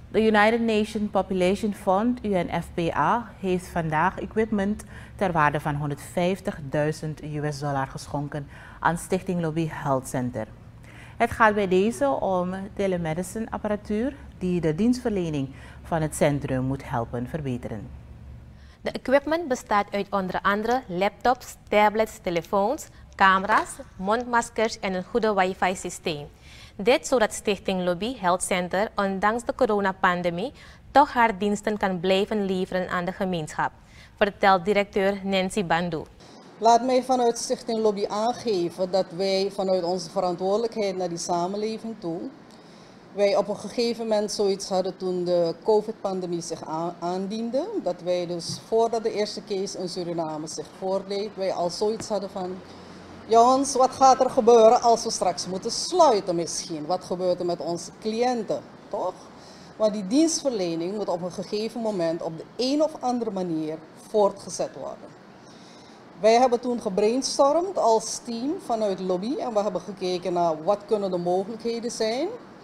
De United Nations Population Fund, UNFPA, heeft vandaag equipment ter waarde van $150.000 geschonken aan Stichting Lobby Health Center. Het gaat bij deze om telemedicine apparatuur die de dienstverlening van het centrum moet helpen verbeteren. De equipment bestaat uit onder andere laptops, tablets, telefoons, camera's, mondmaskers en een goede wifi-systeem. Dit zodat Stichting Lobby Health Center, ondanks de coronapandemie, toch haar diensten kan blijven leveren aan de gemeenschap, vertelt directeur Nancy Bandu. Laat mij vanuit Stichting Lobby aangeven dat wij vanuit onze verantwoordelijkheid naar die samenleving toe, wij op een gegeven moment zoiets hadden toen de COVID-pandemie zich aandiende. Dat wij dus voordat de eerste case in Suriname zich voordeed, wij al zoiets hadden van, jongens, wat gaat er gebeuren als we straks moeten sluiten misschien? Wat gebeurt er met onze cliënten, toch? Want die dienstverlening moet op een gegeven moment op de een of andere manier voortgezet worden. Wij hebben toen gebrainstormd als team vanuit Lobby en we hebben gekeken naar wat kunnen de mogelijkheden zijn.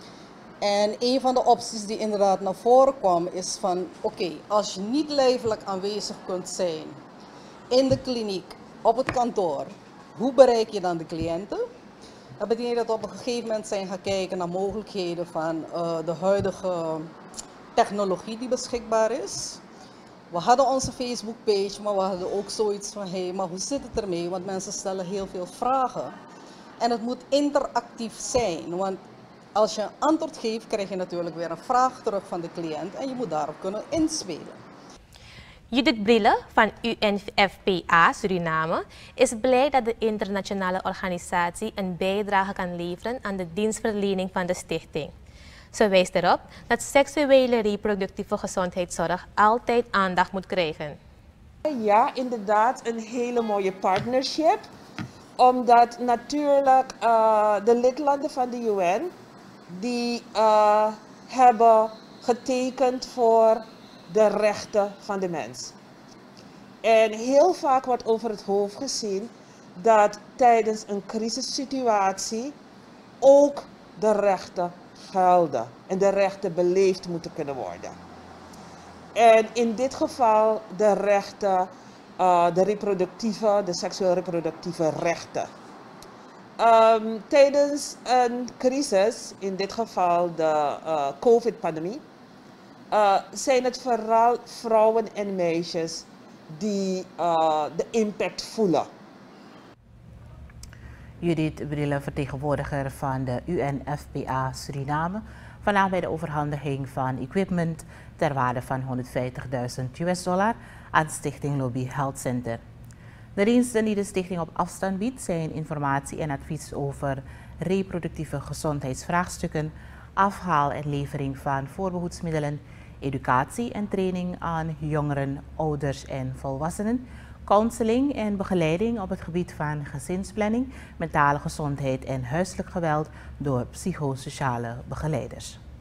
En een van de opties die inderdaad naar voren kwam is van oké, als je niet lijfelijk aanwezig kunt zijn in de kliniek, op het kantoor, hoe bereik je dan de cliënten? Dat betekent dat we op een gegeven moment zijn gaan kijken naar mogelijkheden van de huidige technologie die beschikbaar is. We hadden onze Facebook-page, maar we hadden ook zoiets van hé, maar hoe zit het ermee? Want mensen stellen heel veel vragen. En het moet interactief zijn, want als je een antwoord geeft, krijg je natuurlijk weer een vraag terug van de cliënt en je moet daarop kunnen inspelen. Judith Brille van UNFPA Suriname is blij dat de internationale organisatie een bijdrage kan leveren aan de dienstverlening van de stichting. Ze wijst erop dat seksuele reproductieve gezondheidszorg altijd aandacht moet krijgen. Ja, inderdaad, een hele mooie partnership. Omdat natuurlijk de lidlanden van de UN die hebben getekend voor de rechten van de mens. En heel vaak wordt over het hoofd gezien dat tijdens een crisissituatie ook de rechten gelden en de rechten beleefd moeten kunnen worden. En in dit geval de rechten, de seksueel reproductieve rechten. Tijdens een crisis, in dit geval de COVID-pandemie, zijn het vooral vrouwen en meisjes die de impact voelen. Judith Brille, vertegenwoordiger van de UNFPA Suriname, vandaag bij de overhandiging van equipment ter waarde van $150.000 aan Stichting Lobby Health Center. De diensten die de stichting op afstand biedt zijn informatie en advies over reproductieve gezondheidsvraagstukken, afhaal en levering van voorbehoedsmiddelen, educatie en training aan jongeren, ouders en volwassenen, counseling en begeleiding op het gebied van gezinsplanning, mentale gezondheid en huiselijk geweld door psychosociale begeleiders.